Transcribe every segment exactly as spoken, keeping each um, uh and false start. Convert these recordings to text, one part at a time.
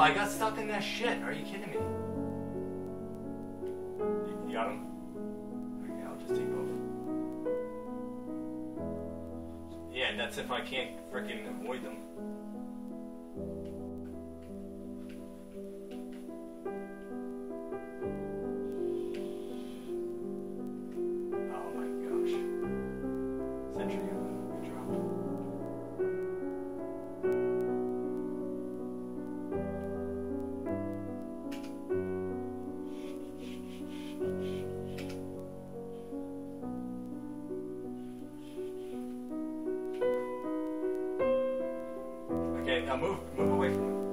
I got stuck in that shit. Are you kidding me? You got him? Okay, I'll just take both. Yeah, that's if I can't frickin' avoid them. Oh my gosh. Sentry on the drop. Okay, now move, move away from him.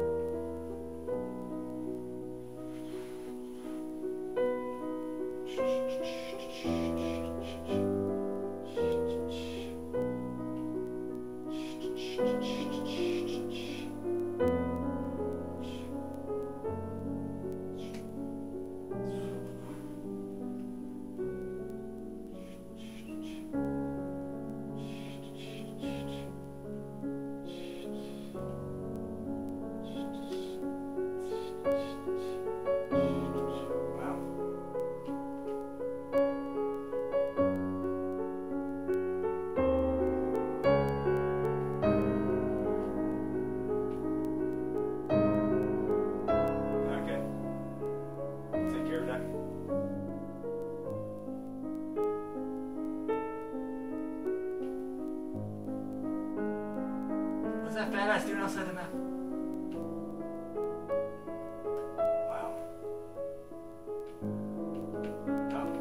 What's that fat ass doing outside the map? Wow. Oh.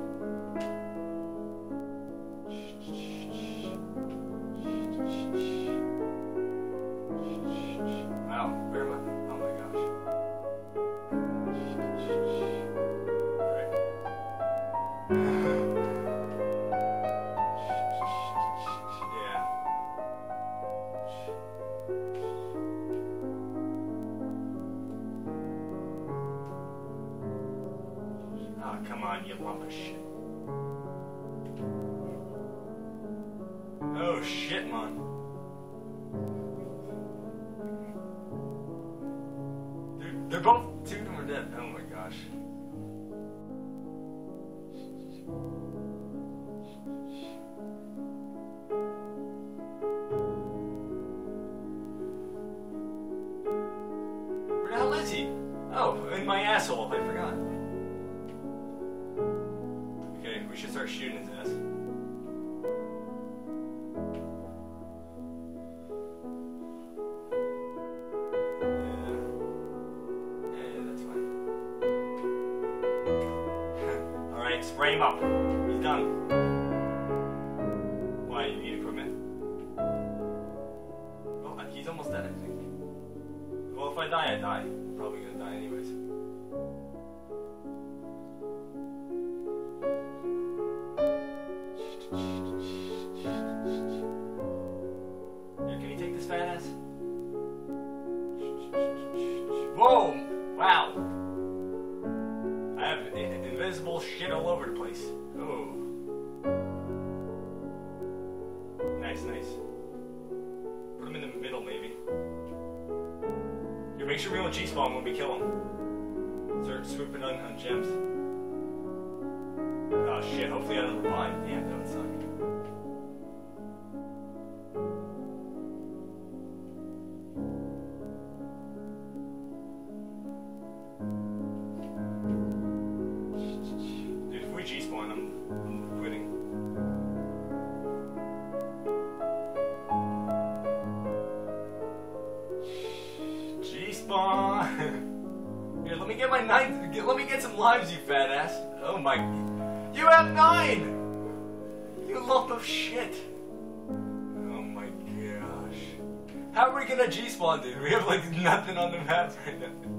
Wow, where am I? Oh my gosh. Oh, come on, you lump of shit. Oh, shit, man. They're, they're both, two of them are dead. Oh my gosh. Where the hell is he? Oh, in my asshole, I forgot. We should start shooting his ass. Yeah. Yeah, yeah, that's fine. Alright, spray him up. He's done. Why, you need equipment? Oh, he's almost dead, I think. Well, if I die, I die. I'm probably gonna die anyways. Whoa! Wow! I have invisible shit all over the place. Oh. Nice, nice. Put him in the middle, maybe. Here, make sure we don't G-spawn when we kill him. Start swooping on, on gems. Oh shit, hopefully I don't revive. Damn, that would suck. G-spawn, I'm, I'm quitting. G-spawn! Here, let me get my nine, let me get some lives, you fat ass. Oh my, you have nine! You lump of shit. Oh my gosh. How are we gonna G-spawn, dude? We have like nothing on the map right now.